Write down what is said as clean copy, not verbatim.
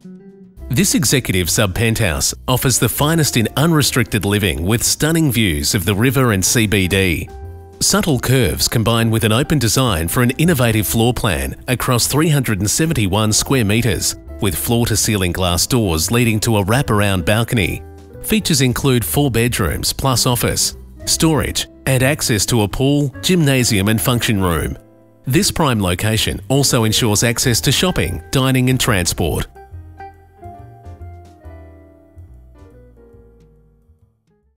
This executive sub-penthouse offers the finest in unrestricted living with stunning views of the river and CBD. Subtle curves combine with an open design for an innovative floor plan across 371 square metres, with floor-to-ceiling glass doors leading to a wraparound balcony. Features include 4 bedrooms plus office, storage, and access to a pool, gymnasium and function room. This prime location also ensures access to shopping, dining and transport.